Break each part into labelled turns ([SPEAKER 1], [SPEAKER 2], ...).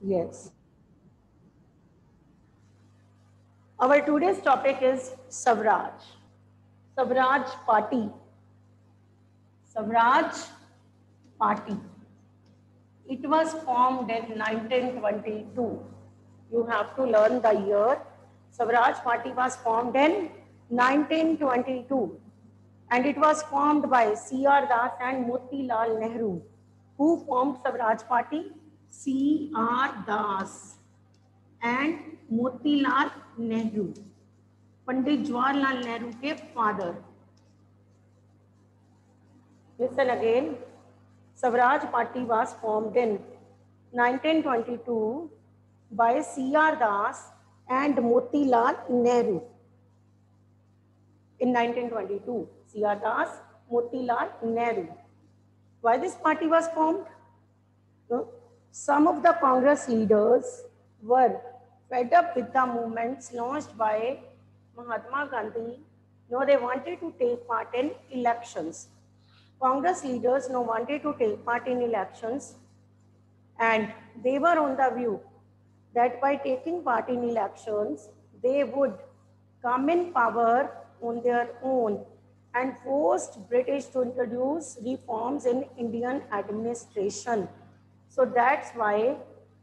[SPEAKER 1] Yes. Our today's topic is Swaraj. Swaraj Party. Swaraj Party. It was formed in 1922. You have to learn the year. Swaraj Party was formed in 1922 and it was formed by C.R. Das and Motilal Nehru. Who formed Swaraj Party? C.R. Das and Motilal Nehru. पंडित जवाहरलाल नेहरू के father. Listen again. Swaraj Party was formed in 1922 by C.R. Das and Motilal Nehru. In 1922, C.R. Das, Motilal Nehru. Why this party was formed? Some of the Congress leaders were fed up with the movements launched by Mahatma Gandhi. No, they wanted to take part in elections. Congress leaders now wanted to take part in elections and they were on the view that by taking part in elections, they would come in power on their own and forced British to introduce reforms in Indian administration. So that's why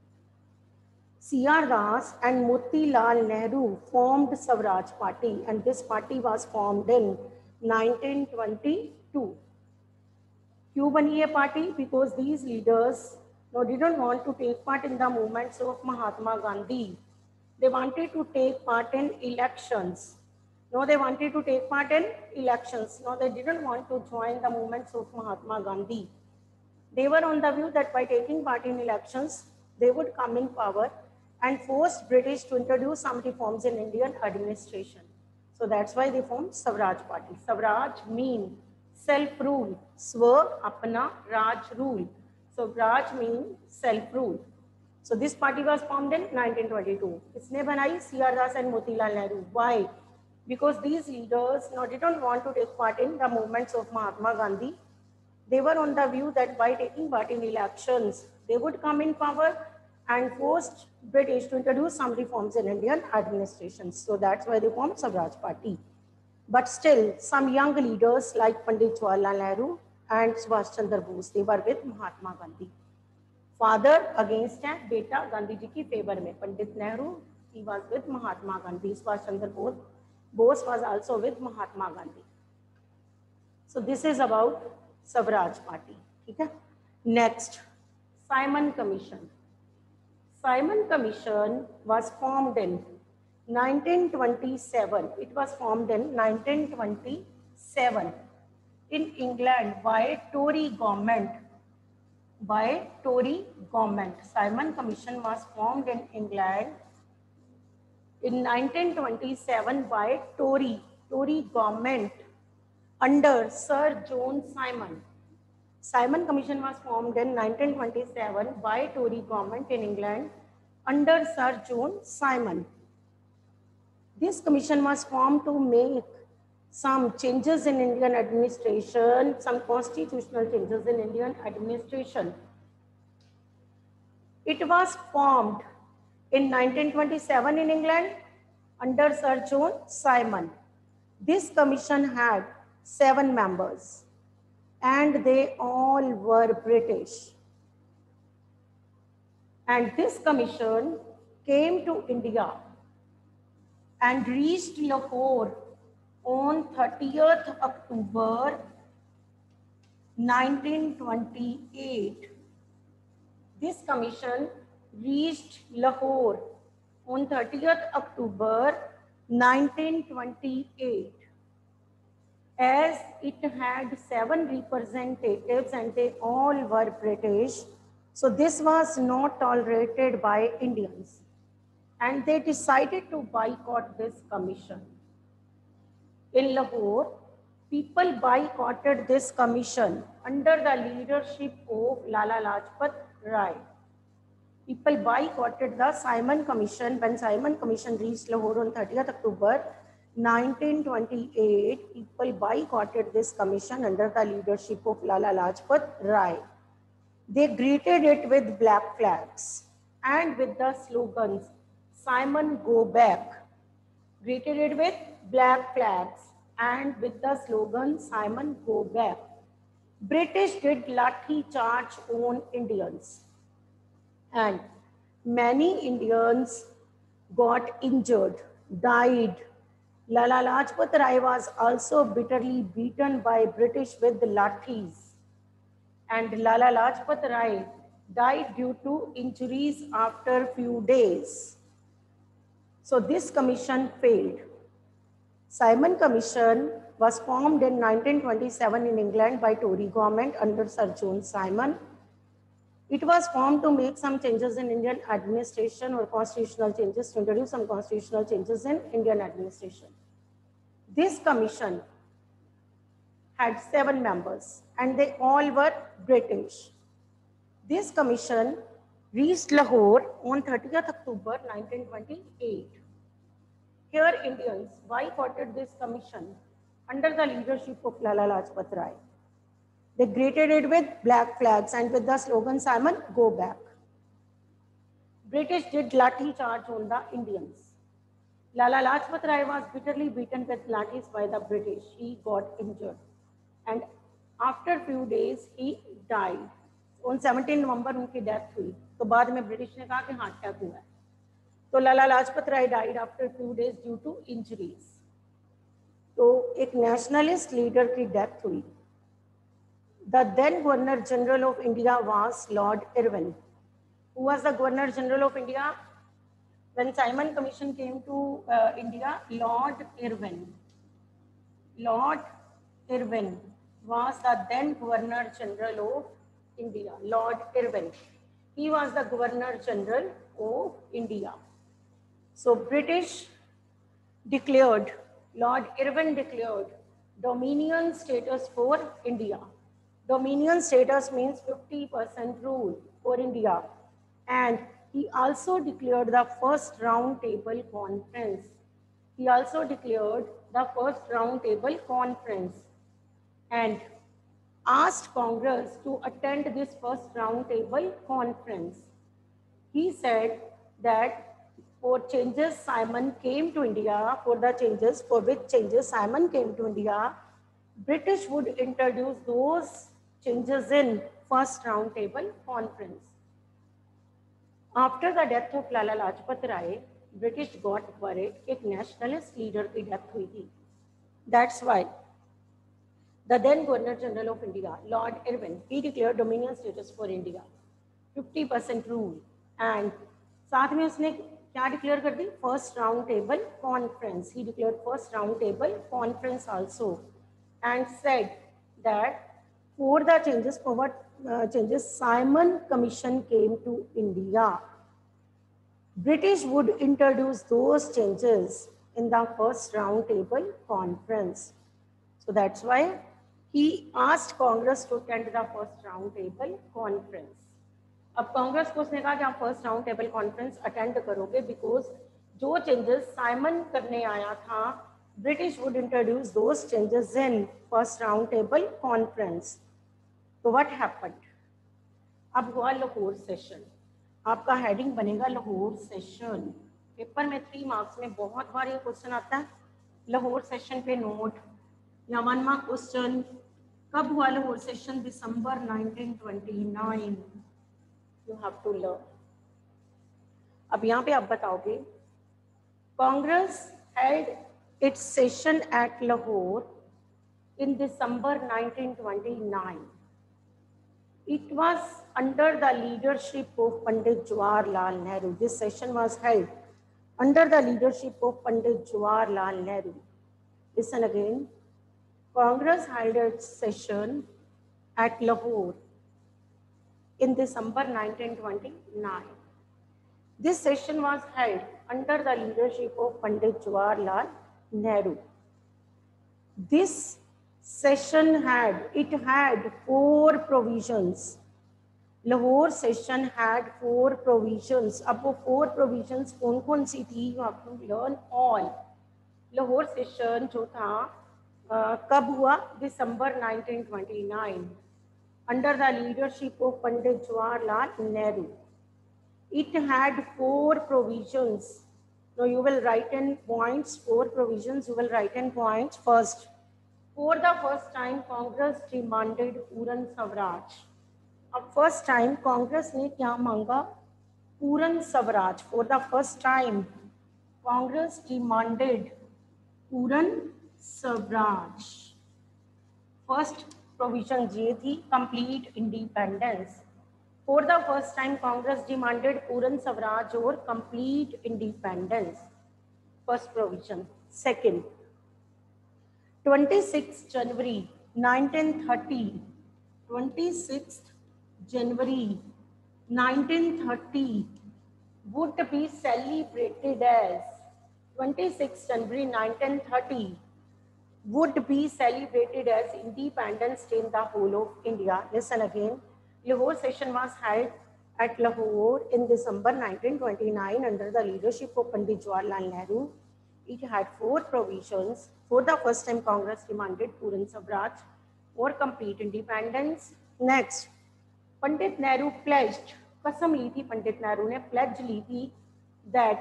[SPEAKER 1] C.R. Das and Motilal Nehru formed Swaraj Party and this party was formed in 1922. क्यों बनी ये पार्टी? Because these leaders didn't want to take part in the movements of Mahatma Gandhi. They wanted to take part in elections. They wanted to take part in elections. They didn't want to join the movements of Mahatma Gandhi. They were on the view that by taking part in elections, they would come in power and force British to introduce some reforms in Indian administration. So that's why they formed Swaraj Party. Swaraj means self-rule. Swa, apna, Raj, rule. So Raj means self-rule. So this party was formed in 1922. Isne banai C.R. Das and Motilal Nehru. Why? Because these leaders didn't want to take part in the movements of Mahatma Gandhi. They were on the view that by taking part in elections, they would come in power and forced British to introduce some reforms in Indian administration. So that's why they formed Swaraj Party. But still, some young leaders like Pandit Jawaharlal Nehru and Subhash Chandra Bose, they were with Mahatma Gandhi. Father against है, बेटा गांधी जी की favour में. Pandit Nehru, he was with Mahatma Gandhi. Subhash Chandra Bose was also with Mahatma Gandhi. So this is about Swaraj Party. ठीक है? Next, Simon Commission. Simon Commission was formed in 1927. It was formed in 1927 in England by Tory government. By Tory government. Simon Commission was formed in England in 1927 by Tory government under Sir John Simon. Simon Commission was formed in 1927 by Tory government in England under Sir John Simon. This commission was formed to make some changes in Indian administration, some constitutional changes in Indian administration. It was formed in 1927 in England under Sir John Simon. This commission had 7 members and they all were British. And this commission came to India and reached Lahore on 30th October 1928. This commission reached Lahore on 30th October 1928. As it had 7 representatives and they all were British, so this was not tolerated by Indians. And they decided to boycott this commission. In Lahore, people boycotted this commission under the leadership of Lala Lajpat Rai. People boycotted the Simon Commission. When Simon Commission reached Lahore on 30th October 1928, people boycotted this commission under the leadership of Lala Lajpat Rai. They greeted it with black flags. and with the slogans Simon Go Back, greeted it with black flags and with the slogan Simon Go Back. British did lathi charge on Indians and many Indians got injured, died. Lala Lajpat Rai was also bitterly beaten by British with lathis, and Lala Lajpat Rai died due to injuries after few days. So this commission failed. Simon Commission was formed in 1927 in England by Tory government under Sir John Simon. It was formed to make some changes in Indian administration or constitutional changes, to introduce some constitutional changes in Indian administration. This commission had 7 members and they all were British. This commission reached Lahore on 30th October 1928. Here Indians boycotted this commission under the leadership of Lala Lajpat Rai. They greeted it with black flags and with the slogan Simon Go Back. British did lathi charge on the Indians. Lala Lajpat Rai was bitterly beaten with lathis by the British. He got injured and after few days he died. On 17 November उनकी death हुई. तो बाद में British ने कहा कि heart attack हुआ है. तो Lala Lajpat Rai died after few days due to injuries. तो एक nationalist leader की death हुई. The then Governor General of India was Lord Irwin. Who was the Governor General of India? When Simon Commission came to India, Lord Irwin. Lord Irwin was the then Governor General of India. Lord Irwin. He was the Governor General of India. So British declared, Lord Irwin declared dominion status for India. Dominion status means 50% rule for India. And he also declared the first round table conference. He also declared the first round table conference and asked Congress to attend this first round table conference. He said that for changes Simon came to India, for which changes Simon came to India, British would introduce those changes in first round table conference. After the death of Lala Lajpat Rai, British got worried एक nationalist leader की death हुई थी. That's why the then Governor General of India, Lord Irwin, he declared dominion status for India, 50% rule, and साथ में उसने क्या declare कर दी? First round table conference. He declared first round table conference also, and said that for the changes, for what changes Simon Commission came to India, British would introduce those changes in the first round table conference. So that's why he asked Congress to attend the first round table conference. अब कांग्रेस को उसने कहा कि आप first round table conference attend करोगे because जो changes Simon करने आया था British would introduce those changes in first round table conference. तो व्हाट हैपेंड? अब हुआ लाहौर सेशन. आपका हेडिंग बनेगा लाहौर सेशन. पेपर में 3 मार्क्स में बहुत बार ये क्वेश्चन आता है. लाहौर सेशन पे नोट या 1 मार्क क्वेश्चन. कब हुआ लाहौर सेशन? दिसंबर 1929. You have to learn. अब यहाँ पे आप बताओगे Congress held its session at Lahore in December 1929. It was under the leadership of Pandit Jawaharlal Nehru. This session was held under the leadership of Pandit Jawaharlal Nehru. Listen again. Congress held its session at Lahore in December 1929. This session was held under the leadership of Pandit Jawaharlal Nehru. This session had 4 provisions. Lahore session had 4 provisions. अब वो 4 provisions कौन कौन सी थी? You have to learn all. Lahore session जो था कब हुआ? दिसंबर 1929 under the leadership of Pandit Jawaharlal Nehru. It had 4 provisions. Now you will write in points, 4 provisions, you will write in points. First, for the first time Congress demanded Puran Swaraj. अब first time Congress ने क्या मांगा? Purna Swaraj. For the first time Congress demanded Purna Swaraj. First provision ये थी, complete independence. For the first time Congress demanded Purna Swaraj और complete independence. First provision. Second, 26 January 1930, 26 January 1930 would be celebrated as 26 January 1930 would be celebrated as Independence Day in the whole of India. Listen again. Lahore session was held at Lahore in December 1929 under the leadership of Pandit Jawaharlal Nehru. It had 4 provisions. For the first time, Congress demanded Puran Swaraj or complete independence. Next, Pandit Nehru pledged, कसम ली थी पंडित नेहरू ने, pledge ली थी that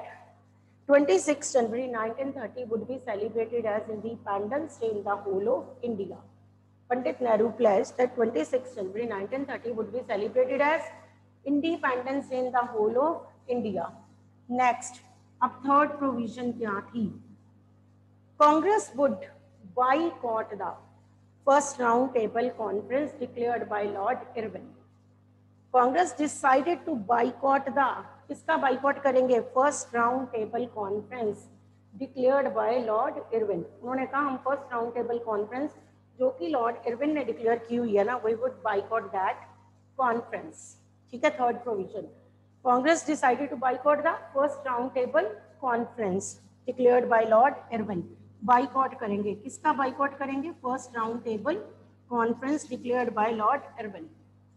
[SPEAKER 1] 26 January 1930 would be celebrated as Independence Day in the whole of India. Pandit Nehru pledged that 26 January 1930 would be celebrated as Independence Day in the whole of India. Next, अब third provision क्या थी? Congress would boycott the first round table conference declared by Lord Irwin. Congress decided to boycott the, किसका boycott करेंगे? First round table conference declared by lord Irwin. उन्होंने कहा हम first round table conference जो कि Lord Irwin ने declare की हुई है ना, we would boycott that conference. ठीक है. Third provision, Congress decided to boycott the first round table conference declared by lord Irwin. Boycott करेंगे, किसका बाइकॉट करेंगे? First round table conference declared by lord Irwin.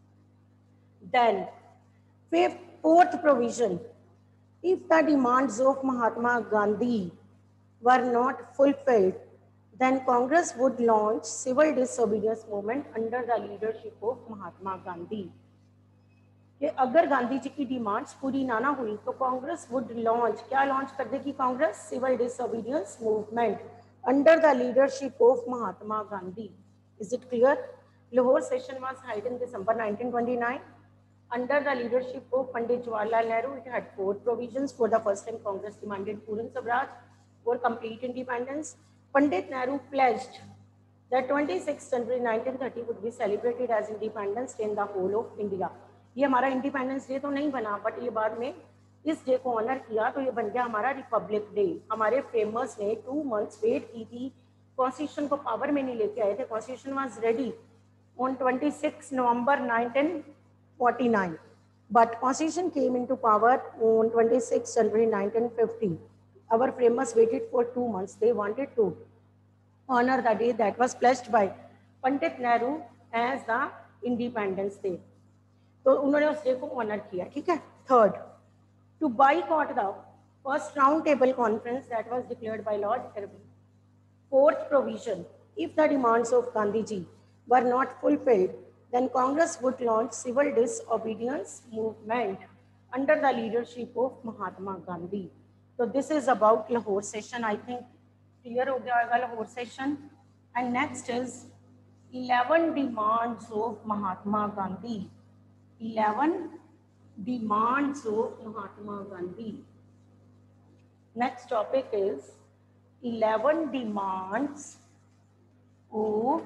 [SPEAKER 1] Then, fourth provision, if the demands of Mahatma Gandhi were not fulfilled, then Congress would launch civil disobedience movement under the leadership of Mahatma Gandhi. कि अगर गांधी जी की demands पूरी ना हुई तो Congress would launch, क्या launch कर देगी Congress? Civil disobedience movement under the leadership of Mahatma Gandhi. Is it clear? Lahore session was held in December 1929 under the leadership of Pandit Jawaharlal Nehru. It had 4 provisions. For the first time, Congress demanded Puran Swaraj for complete independence. Pandit Nehru pledged that 26 January 1930 would be celebrated as Independence Day in the whole of India. ये हमारा independence day तो नहीं बना, but ये बाद में इस day को ऑनर किया तो ये बन गया हमारा रिपब्लिक डे. हमारे फेमस ने 2 months वेट की थी, कॉन्स्टिट्यूशन को पावर में नहीं लेके आए थे. Constitution was ready on 26 November 1949, but Constitution came into power on 26 January 1950. Our framers waited for 2 months. They wanted to honor the day that was pledged by Pandit Nehru as the Independence Day. तो उन्होंने उस day को honour किया. ठीक है. Third, to boycott the first round table conference that was declared by lord Irwin. Fourth provision, if the demands of Gandhi ji were not fulfilled, then Congress would launch civil disobedience movement under the leadership of Mahatma Gandhi. So this is about Lahore session. I think clear हो गया होगा Lahore session. And next is 11 demands of Mahatma Gandhi. 11 demands of Mahatma Gandhi. Next topic is 11 demands of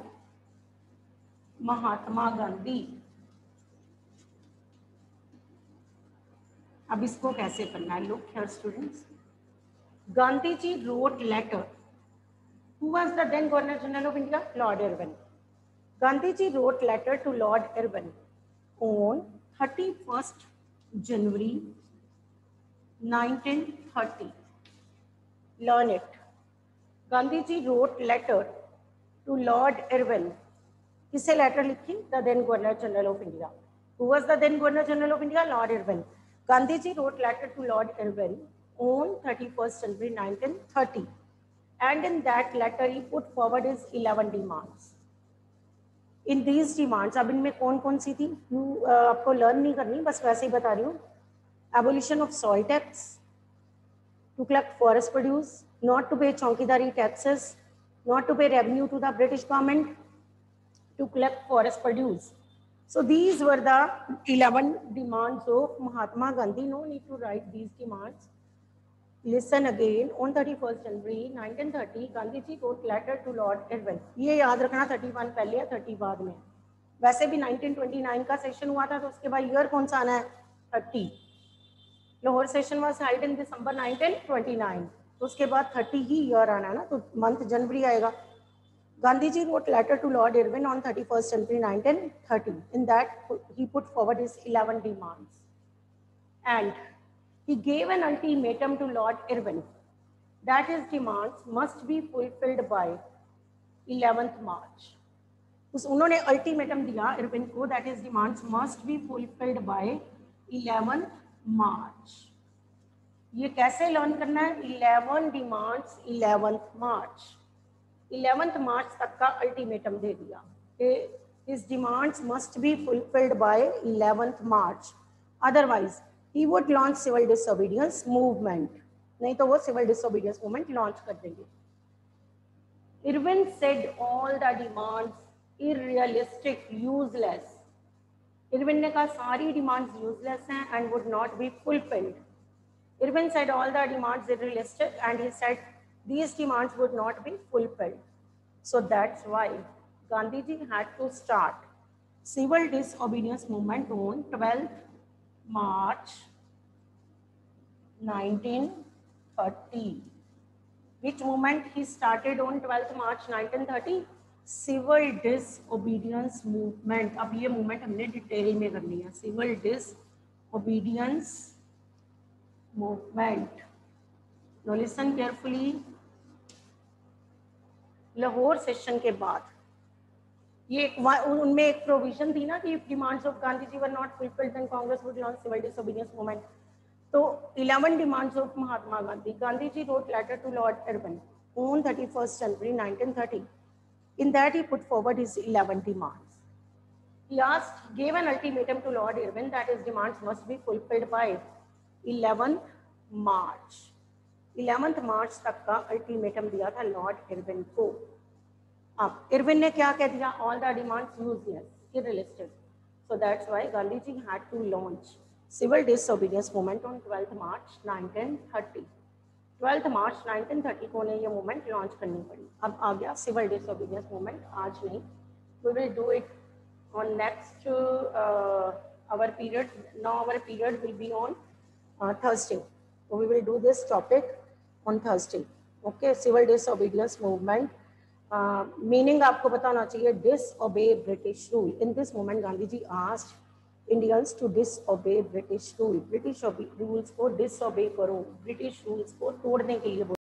[SPEAKER 1] Mahatma Gandhi. अब इसको कैसे करना है? Look here students. Gandhi ji wrote letter. Who was the then governor general of India? Lord Irwin. Gandhi ji wrote letter to lord Irwin on 31st January 1930. Learn it. Gandhi ji wrote letter to lord Irwin. किसे letter लिखी? The then governor general of India. Who was the then governor general of India? Lord Irwin. Gandhi ji wrote letter to Lord Irwin on 31st January 1930, and in that letter he put forward his 11 demands. In these demands, अब इनमें कौन कौन सी थी? आपको learn नहीं करनी, बस वैसे ही बता रही हूँ. Abolition of soil tax, to collect forest produce, not to pay chowkidari taxes, not to pay revenue to the British government, to collect forest produce. So these were the 11 demands of Mahatma Gandhi. No need to write these demands. Listen again. On 31st January 1930, Gandhi ji wrote letter to Lord Irwin. ये याद रखना 31 पहले या 30 बाद में. वैसे भी 1929 का सेशन हुआ था तो उसके बाद ईयर कौन सा आना है 30. Lahore session was held in December 1929 तो उसके बाद 30 ही ईयर आना है ना तो मंथ जनवरी आएगा. Gandhiji wrote letter to Lord Irwin on 31st January 1930. In that, he put forward his 11 demands. And he gave an ultimatum to Lord Irwin that his demands must be fulfilled by 11th March. उन्होंने ultimatum दिया Irwin को that his demands must be fulfilled by 11th March. ये कैसे learn करना है? 11 demands 11th March. 11th March तक का ultimatum दे दिया कि his demands must be fulfilled by 11th March. Otherwise, he would launch civil disobedience movement. नहीं तो वो civil disobedience movement launch कर देंगे. Irwin said all the demands irrealistic, useless. Irwin ने कहा सारी demands useless हैं and would not be fulfilled. Irwin said all the demands irrealistic and he said these demands would not be fulfilled. So that's why Gandhiji had to start civil disobedience movement on 12th March 1930. Which movement he started on 12th March 1930? Civil disobedience movement. अब ये movement हमने detail में करनी है. Civil disobedience movement. Now listen carefully. Lahore session के बाद ये उनमें एक प्रोविजन थी ना कि demands of Gandhi ji were not fulfilled then Congress would launch civil disobedience movement. तो 11 demands of Mahatma Gandhi. Gandhi ji wrote letter to Lord Irwin on 31st January 1930. In that he put forward his 11 demands. He gave an ultimatum to Lord Irwin that his demands must be fulfilled by 11th March. 11th मार्च तक का ultimatum दिया था Lord Irwin को. अब Irwin ने क्या कह दिया? All the demands useless, irrealistic. So that's why Gandhi ji had to launch civil disobedience movement on 12th March 1930. 12th March 1930 को उन्हें ये मूवमेंट लॉन्च करनी पड़ी. अब आ गया सिविल डिसोबीडियंस मूवमेंट. आज नहीं, we will do it on next our period. Now our period will be on Thursday. So we will do this topic on Thursday. Okay, civil disobedience movement. Meaning आपको पता होना चाहिए disobey British rule. In this movement, Gandhi ji asked Indians to disobey British rule. British rules को disobey करो. British rules को तोड़ने के लिए